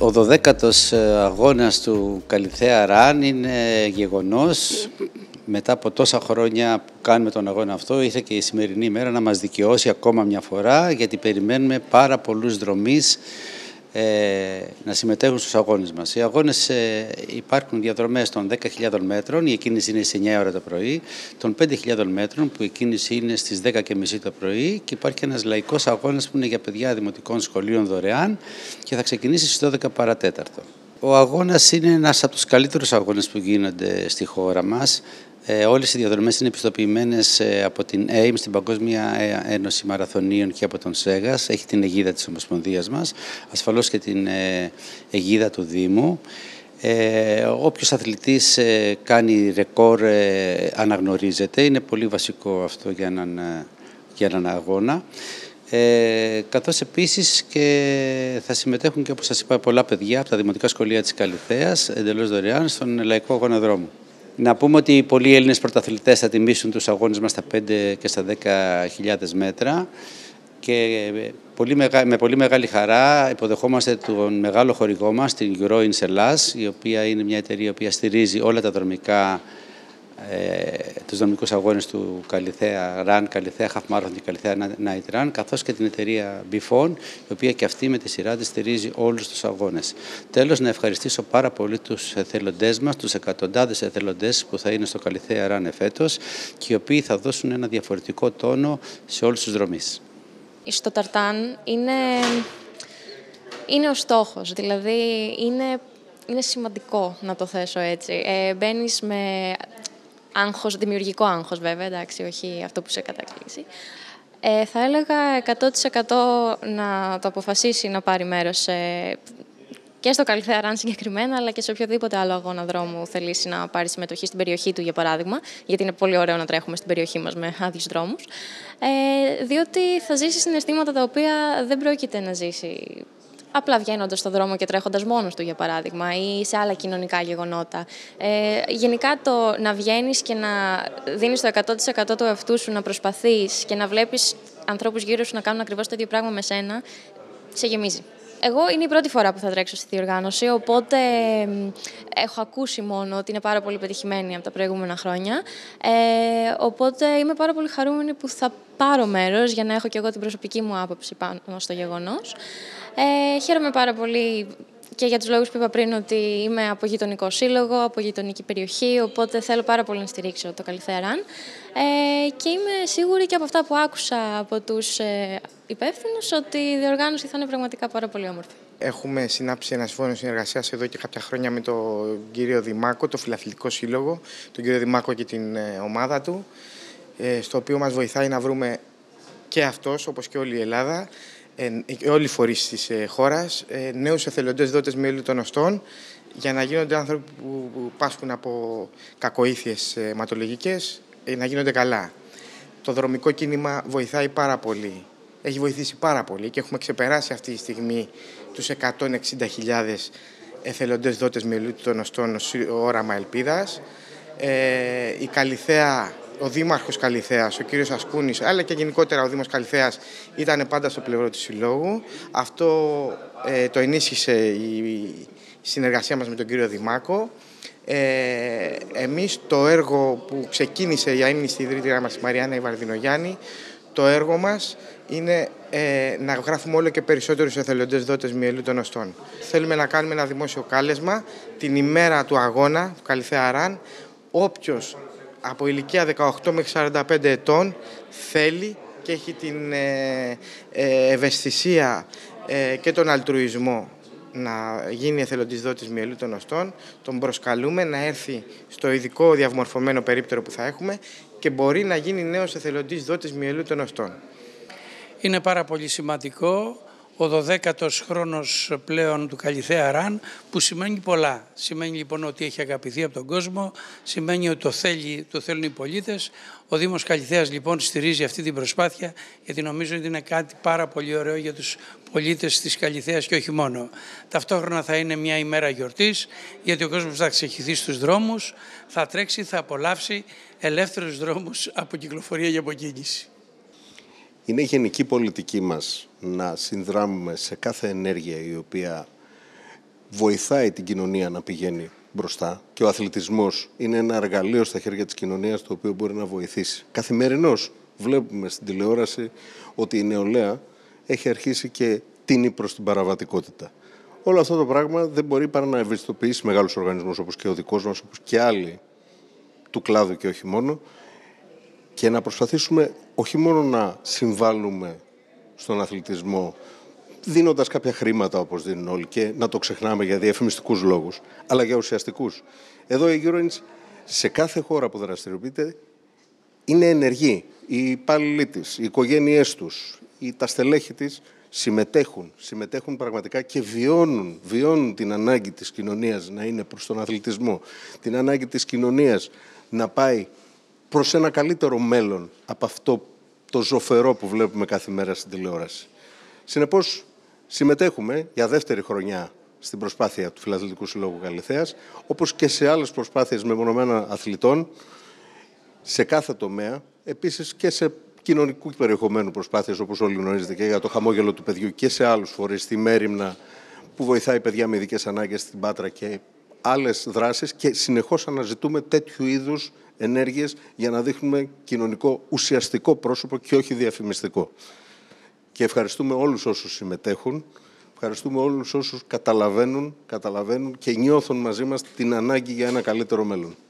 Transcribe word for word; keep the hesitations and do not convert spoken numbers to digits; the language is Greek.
Ο δωδέκατος αγώνας του Καλιθέα Ραν είναι γεγονός. Μετά από τόσα χρόνια που κάνουμε τον αγώνα αυτό, ήρθε και η σημερινή ημέρα να μας δικαιώσει ακόμα μια φορά, γιατί περιμένουμε πάρα πολλούς δρομείς ε, να συμμετέχουν στους αγώνες μας. Οι αγώνες ε, υπάρχουν διαδρομές των δέκα χιλιάδων μέτρων, η εκκίνηση είναι στις εννιά ώρα το πρωί, των πέντε χιλιάδων μέτρων που η εκκίνηση είναι στις δέκα και μισή το πρωί, και υπάρχει ένας λαϊκός αγώνας που είναι για παιδιά δημοτικών σχολείων δωρεάν και θα ξεκινήσει στις δώδεκα παρά τέταρτο. Ο αγώνας είναι ένας από τους καλύτερους αγώνες που γίνονται στη χώρα μας. Ε, όλες οι διαδρομές είναι επιστοποιημένες ε, από την έι εμ, στην Παγκόσμια Ένωση Μαραθωνίων, και από τον ΣΕΓΑΣ. Έχει την αιγίδα της Ομοσπονδίας μας, ασφαλώς και την ε, αιγίδα του Δήμου. Ε, όποιος αθλητής ε, κάνει ρεκόρ ε, αναγνωρίζεται. Είναι πολύ βασικό αυτό για έναν, ε, για έναν αγώνα. Ε, καθώς επίσης και θα συμμετέχουν και, όπως σας είπα, πολλά παιδιά από τα δημοτικά σχολεία της Καλιθέας εντελώς δωρεάν στον λαϊκό αγώνα δρόμου. Να πούμε ότι πολλοί Έλληνες πρωταθλητές θα τιμήσουν τους αγώνες μας στα πέντε και στα δέκα χιλιάδες μέτρα, και πολύ μεγα... με πολύ μεγάλη χαρά υποδεχόμαστε τον μεγάλο χορηγό μας, την Euroins Ελλάς, η οποία είναι μια εταιρεία η οποία στηρίζει όλα τα δρομικά Ε, τους δρομικούς αγώνες του Καλιθέα Run, Καλιθέα Half Marathon και Καλιθέα Night Run, καθώς και την εταιρεία Bifon, η οποία και αυτή με τη σειρά της στηρίζει όλους τους αγώνες. Τέλος, να ευχαριστήσω πάρα πολύ τους εθελοντές μας, τους εκατοντάδες εθελοντές που θα είναι στο Καλιθέα Run εφέτος, και οι οποίοι θα δώσουν ένα διαφορετικό τόνο σε όλους τους δρομείς. Στο ταρτάν είναι, είναι ο στόχος, δηλαδή είναι, είναι σημαντικό να το θέσω έτσι. Ε, μπαίνεις με άγχος, δημιουργικό άγχος βέβαια, εντάξει, όχι αυτό που σε κατακλείσει. Ε, θα έλεγα εκατό τοις εκατό να το αποφασίσει να πάρει μέρος ε, και στο Καλιθέα Run συγκεκριμένα, αλλά και σε οποιοδήποτε άλλο αγώνα δρόμου θελήσει να πάρει συμμετοχή στην περιοχή του, για παράδειγμα, γιατί είναι πολύ ωραίο να τρέχουμε στην περιοχή μας με άδειους δρόμους, ε, διότι θα ζήσει συναισθήματα τα οποία δεν πρόκειται να ζήσει απλά βγαίνοντας στον δρόμο και τρέχοντας μόνος του, για παράδειγμα, ή σε άλλα κοινωνικά γεγονότα. Ε, γενικά το να βγαίνεις και να δίνεις το εκατό τοις εκατό του εαυτού σου, να προσπαθείς και να βλέπεις ανθρώπους γύρω σου να κάνουν ακριβώς το ίδιο πράγμα με σένα, σε γεμίζει. Εγώ είναι η πρώτη φορά που θα τρέξω στη διοργάνωση, οπότε έχω ακούσει μόνο ότι είναι πάρα πολύ πετυχημένη από τα προηγούμενα χρόνια. Ε, οπότε είμαι πάρα πολύ χαρούμενη που θα πάρω μέρος για να έχω και εγώ την προσωπική μου άποψη πάνω στο γεγονός. Ε, χαίρομαι πάρα πολύ και για τους λόγους που είπα πριν, ότι είμαι από γειτονικό σύλλογο, από γειτονική περιοχή, οπότε θέλω πάρα πολύ να στηρίξω το Καλιθέα Run. Ε, και είμαι σίγουρη και από αυτά που άκουσα από τους ε, υπεύθυνους ότι η διοργάνωση θα είναι πραγματικά πάρα πολύ όμορφη. Έχουμε συνάψει ένα συμφώνιο συνεργασίας εδώ και κάποια χρόνια με τον κύριο Δημάκο, το Φιλαθλητικό Σύλλογο, τον κύριο Δημάκο και την ε, ομάδα του, ε, στο οποίο μας βοηθάει να βρούμε και αυτός, όπως και όλη η Ελλάδα, Ε, όλοι οι φορείς της ε, χώρας, ε, νέους εθελοντές δότες μυελού των οστών, για να γίνονται άνθρωποι που, που πάσχουν από κακοήθειες ε, αιματολογικές, ε, να γίνονται καλά. Το δρομικό κίνημα βοηθάει πάρα πολύ. Έχει βοηθήσει πάρα πολύ και έχουμε ξεπεράσει αυτή τη στιγμή τους εκατόν εξήντα χιλιάδες εθελοντές δότες μυελού των οστών ως όραμα ελπίδας. Ε, η Καλιθέα, ο Δήμαρχος Καλιθέας, ο κύριος Ασκούνης, αλλά και γενικότερα ο Δήμος Καλιθέας, ήταν πάντα στο πλευρό του Συλλόγου. Αυτό ε, το ενίσχυσε η συνεργασία μας με τον κύριο Δημάκο. Ε, εμείς το έργο που ξεκίνησε η αείμνηστη ιδρύτρια μας, η Μαριάννα η Βαρδινογιάννη, το έργο μας είναι ε, να γράφουμε όλο και περισσότερους εθελοντές δότες μυελού των οστών. Θέλουμε να κάνουμε ένα δημόσιο κάλεσμα την ημέρα του αγώνα, του Καλιθέα Run. Όποιος από ηλικία δεκαοκτώ μέχρι σαράντα πέντε ετών θέλει και έχει την ε, ε, ευαισθησία ε, και τον αλτρουισμό να γίνει εθελοντής δότης μυελού των οστών, τον προσκαλούμε να έρθει στο ειδικό διαμορφωμένο περίπτερο που θα έχουμε και μπορεί να γίνει νέος εθελοντής δότης μυελού των οστών. Είναι πάρα πολύ σημαντικό ο δωδέκατος χρόνος πλέον του Καλιθέα Run, που σημαίνει πολλά. Σημαίνει λοιπόν ότι έχει αγαπηθεί από τον κόσμο, σημαίνει ότι το, θέλει, το θέλουν οι πολίτες. Ο Δήμος Καλιθέας λοιπόν στηρίζει αυτή την προσπάθεια, γιατί νομίζω ότι είναι κάτι πάρα πολύ ωραίο για τους πολίτες της Καλιθέας και όχι μόνο. Ταυτόχρονα θα είναι μια ημέρα γιορτής, γιατί ο κόσμος θα ξεχυθεί στους δρόμους, θα τρέξει, θα απολαύσει ελεύθερους δρόμους από κυκλοφορία και από κίνηση. Είναι γενική πολιτική μας να συνδράμουμε σε κάθε ενέργεια η οποία βοηθάει την κοινωνία να πηγαίνει μπροστά και ο αθλητισμός είναι ένα εργαλείο στα χέρια της κοινωνίας το οποίο μπορεί να βοηθήσει. Καθημερινώς βλέπουμε στην τηλεόραση ότι η νεολαία έχει αρχίσει και τίνει προς την παραβατικότητα. Όλο αυτό το πράγμα δεν μπορεί παρά να ευαισθητοποιήσει μεγάλους οργανισμούς όπως και ο δικός μας, όπως και άλλοι του κλάδου και όχι μόνο, και να προσπαθήσουμε όχι μόνο να συμβάλλουμε στον αθλητισμό δίνοντας κάποια χρήματα όπως δίνουν όλοι και να το ξεχνάμε για διαφημιστικούς λόγους, αλλά για ουσιαστικούς. Εδώ η Euroins σε κάθε χώρα που δραστηριοποιείται είναι ενεργή. Οι υπάλληλοι της, οι οικογένειές τους, οι, τα στελέχη της συμμετέχουν, συμμετέχουν πραγματικά και βιώνουν, βιώνουν την ανάγκη της κοινωνίας να είναι προς τον αθλητισμό, την ανάγκη της κοινωνίας να πάει προς ένα καλύτερο μέλλον από αυτό το ζωφερό που βλέπουμε κάθε μέρα στην τηλεόραση. Συνεπώς, συμμετέχουμε για δεύτερη χρονιά στην προσπάθεια του Φιλαθλητικού Συλλόγου Καλιθέας, όπως και σε άλλες προσπάθειες μεμονωμένων αθλητών, σε κάθε τομέα, επίσης και σε κοινωνικού περιεχομένου προσπάθειες, όπως όλοι γνωρίζετε, και για το χαμόγελο του παιδιού και σε άλλους φορείς, στη Μέριμνα, που βοηθάει παιδιά με ειδικές ανάγκες στην Πάτρα και άλλες δράσεις, και συνεχώς αναζητούμε τέτοιου είδους ενέργειες για να δείχνουμε κοινωνικό ουσιαστικό πρόσωπο και όχι διαφημιστικό. Και ευχαριστούμε όλους όσους συμμετέχουν, ευχαριστούμε όλους όσους καταλαβαίνουν, καταλαβαίνουν και νιώθουν μαζί μας την ανάγκη για ένα καλύτερο μέλλον.